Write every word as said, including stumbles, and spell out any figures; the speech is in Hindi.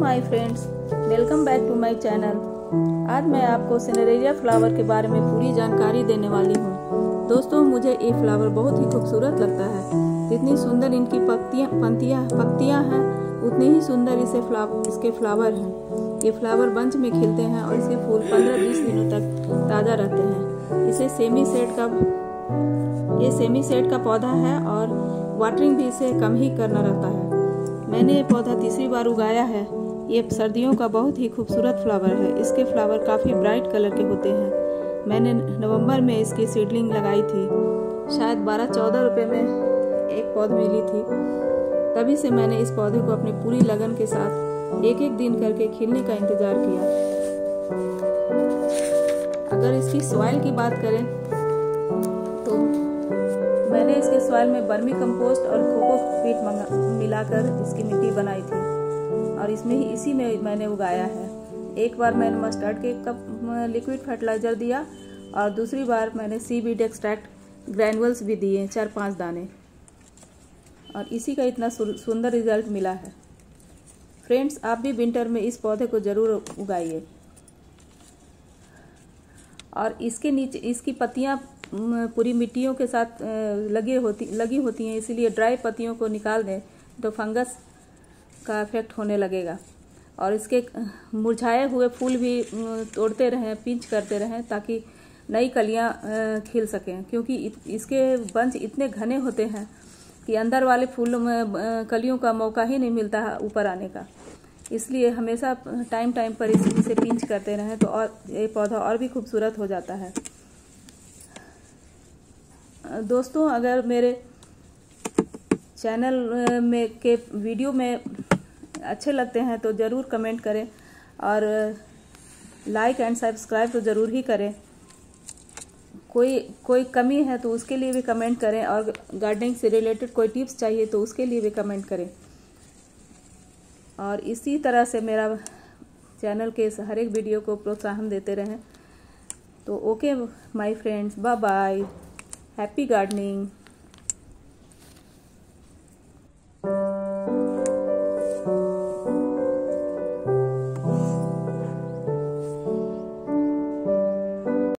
My friends, welcome back to my channel. आज मैं आपको सिनेरेरिया फ्लावर के बारे में पूरी जानकारी देने वाली हूँ। दोस्तों, मुझे ये फ्लावर बहुत ही खूबसूरत लगता है। जितनी सुंदर इनकी पत्तियाँ पंतियाँ पत्तियाँ हैं, उतनी ही सुंदर इसे फ्लावर इसके फ्लावर हैं। ये फ्लावर बंच में खिलते हैं और इसके फूल पंद्रह बीस दिनों तक ताज़ा रहते हैं। इसे सेमी सेट का ये सेमी सेट का पौधा है और वाटरिंग भी इसे कम ही करना रहता है। मैंने ये पौधा तीसरी बार उगाया है। ये सर्दियों का बहुत ही खूबसूरत फ्लावर है। इसके फ्लावर काफ़ी ब्राइट कलर के होते हैं। मैंने नवंबर में इसकी सीडलिंग लगाई थी। शायद बारह चौदह रुपये में एक पौध मिली थी। तभी से मैंने इस पौधे को अपनी पूरी लगन के साथ एक एक दिन करके खिलने का इंतज़ार किया। अगर इसकी सॉइल की बात करें तो मैंने इसके सॉइल में वर्मी कंपोस्ट और कोकोपीट मिलाकर इसकी मिट्टी बनाई थी और इसमें ही इसी में मैंने उगाया है। एक बार मैंने मस्टर्ड के कप लिक्विड फर्टिलाइजर दिया और दूसरी बार मैंने सीवीड एक्सट्रैक्ट ग्रैनुअल्स भी दिए, चार पांच दाने, और इसी का इतना सुंदर रिजल्ट मिला है। फ्रेंड्स, आप भी विंटर में इस पौधे को ज़रूर उगाइए। और इसके नीचे इसकी पत्तियाँ पूरी मिट्टियों के साथ लगी होती लगी होती हैं, इसीलिए ड्राई पत्तियों को निकाल दें तो फंगस का इफेक्ट होने लगेगा। और इसके मुरझाए हुए फूल भी तोड़ते रहें, पिंच करते रहें, ताकि नई कलियां खिल सकें। क्योंकि इसके बंच इतने घने होते हैं कि अंदर वाले फूलों में कलियों का मौका ही नहीं मिलता है ऊपर आने का। इसलिए हमेशा टाइम टाइम पर इसे पिंच करते रहें तो और ये पौधा और भी खूबसूरत हो जाता है। दोस्तों, अगर मेरे चैनल में के वीडियो में अच्छे लगते हैं तो ज़रूर कमेंट करें और लाइक एंड सब्सक्राइब तो ज़रूर ही करें। कोई कोई कमी है तो उसके लिए भी कमेंट करें, और गार्डनिंग से रिलेटेड कोई टिप्स चाहिए तो उसके लिए भी कमेंट करें। और इसी तरह से मेरा चैनल के हर एक वीडियो को प्रोत्साहन देते रहें। तो okay my friends, bye bye, happy gardening.